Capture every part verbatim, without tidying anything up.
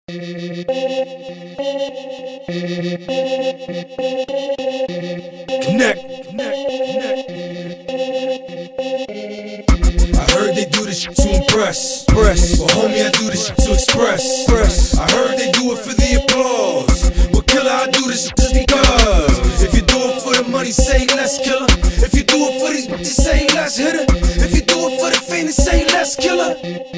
Konnect, Konnect, Konnect. I heard they do this shit to impress. Press. Well, homie, I do this shit to express. Press. I heard they do it for the applause. Well, killer, I do this shit just because. If you do it for the money, say less, killer. If you do it for these bitches, say less, hitter. If you do it for the fame, then say less, killer.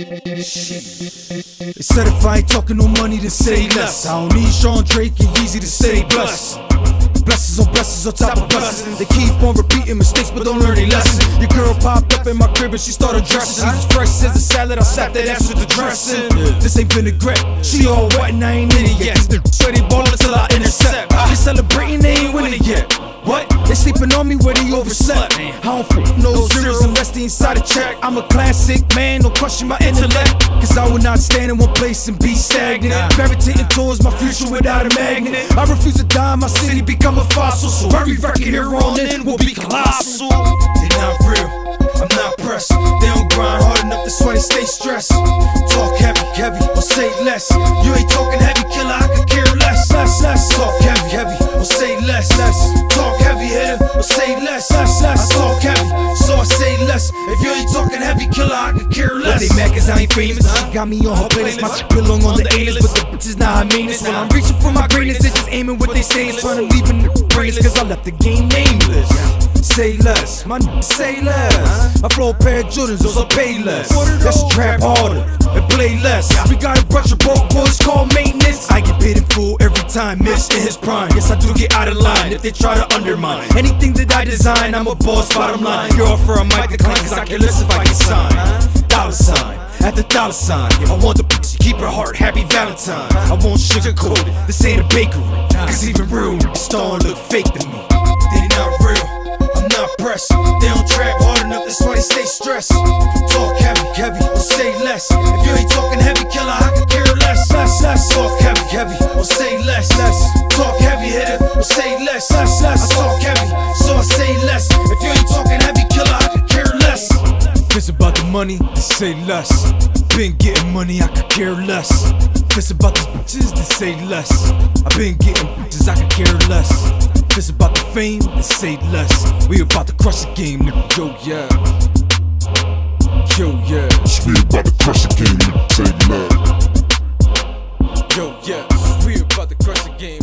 Shit. They said if I ain't talking no money, then say less. I don't need Sean Drake and Yeezy to say bless. Blessings on blessings on top of blessings. They keep on repeating mistakes but don't learn their lesson. Your girl popped up in my crib and she started dressing. She's as fresh as a salad, I slap that ass with the dressing. This ain't vinaigrette, she all wet and I ain't in it yet. Sweaty ballin' till I intercept. They celebrating, they ain't winning yet. What? They sleeping on me where they overslept. I don't fuck no zeros unless they inside a check. I'm a classic man, don't question my intellect. Cause I will not stand in one place and be stagnant. Gravitating towards my future without a magnet. I refuse to die in my city, become a fossil. So every record here on in will be colossal. They not real, I'm not pressed. They don't grind hard enough, that's why they stay stressed. Talk heavy, heavy, or say less. You ain't talking heavy, killer, I could care less. Less, less. Talk heavy, heavy, or say less. Less. Talk heavy, hitter, or say less. Less, less. I talk heavy, so I say less. If you ain't talking heavy, killer, I could care less. Well, they mad cause I ain't famous. She got me on her playlist. My shit belong on the A-list, but the bitches not her mainest. When I'm reaching for my greatness, they just aiming what they say. Trying to leave in the brains cause I left the game nameless. Say less, my n say less. I flow a pair of Jordans, those I pay less. Let's trap harder and play less. We got a bunch of broke boys called maintenance. I get paid in full every time, miss in his prime. Yes, I do get out of line if they try to undermine anything that I design. I'm a boss, bottom line. Your offer I might decline cause I care less if I get signed. Dollar sign at the dollar sign. I want the bitch to keep her heart, happy Valentine. I won't sugarcoat it, this ain't a bakery. Cause even real starting look fake to me. They not real, I'm not pressed. They don't trap hard enough, that's why they stay stressed. Talk heavy, heavy, or say less. If you ain't talking heavy, killer, I could care less. Less, less. Talk heavy, heavy, or say less. Less. Talk heavy, hitter, or say less. Less, less. I talk heavy, so I say less. If you ain't talking heavy, killer, I could care less. If it's about the money, then say less. Been getting money, I could care less. If it's about the bitches, then say less. I've been getting bitches, I could care less. If it's about the fame, then say less. We about to crush the game, nigga. Yo, yeah. Yo, yeah. We about to crush the game, nigga. Say less. Yo, yeah. We about to crush the game.